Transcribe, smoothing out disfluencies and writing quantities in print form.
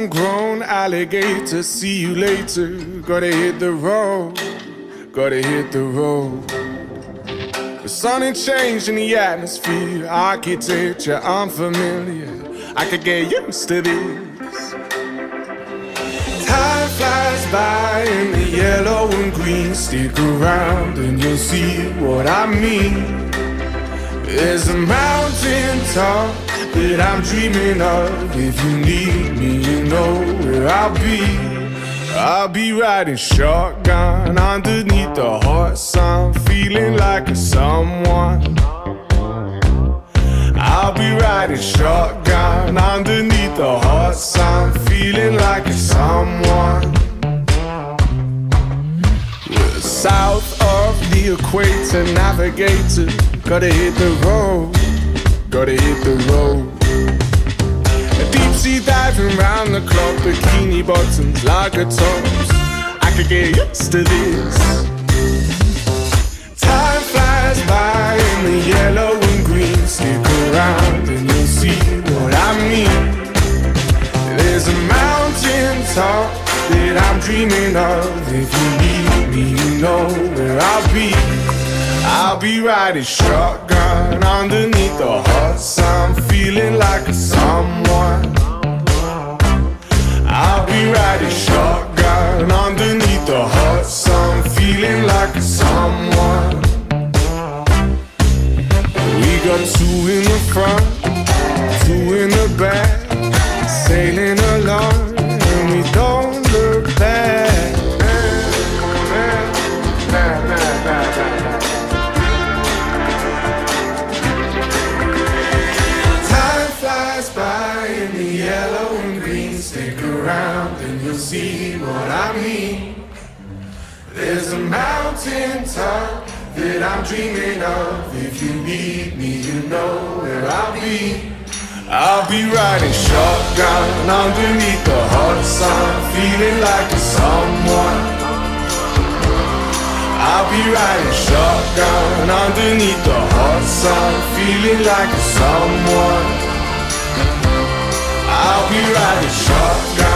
homegrown alligator. See you later. Gotta hit the road. Gotta hit the road. The sun ain't changed in the atmosphere. Architecture unfamiliar. I could get used to this. Time flies by in the yellow and green. Stick around and you'll see what I mean. There's a mountain top that I'm dreaming of. If you need me, you know where I'll be. I'll be riding shotgun underneath the hot sun, feeling like a someone. I'll be riding shotgun underneath the hot sun, feeling like a someone. We're south of the equator, navigator. Gotta hit the road, gotta hit the road. Deep sea diving round the clock, bikini bottoms, lager tops. I could get used to this. Time flies by in the yellow and green. Stick around and you'll see what I mean. There's a mountain top that I'm dreaming of. If you need me, you know where I'll be. I'll be riding shotgun underneath the hot sun, feeling like a someone. I'll be riding shotgun underneath the hot sun, feeling like a someone. We got two in the front, two in the back, sailing along and we don't look back. Yellow and green, stick around and you'll see what I mean. There's a mountain top that I'm dreaming of. If you need me, you know where I'll be. I'll be riding shotgun underneath the hot sun, feeling like a someone. I'll be riding shotgun underneath the hot sun, feeling like a someone. I'll be riding shotgun